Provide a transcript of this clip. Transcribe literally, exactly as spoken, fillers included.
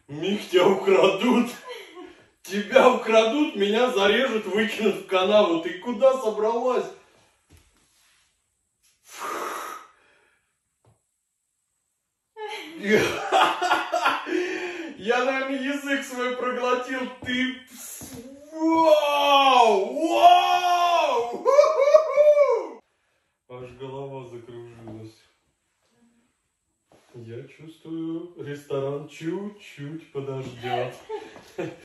Мих, тебя украдут. Тебя украдут, меня зарежут, выкинут в канаву. Ты куда собралась? Я, наверное, язык свой проглотил. Ты... Вау! Вау! Аж голова закружилась. Я чувствую, ресторан чуть-чуть подождет.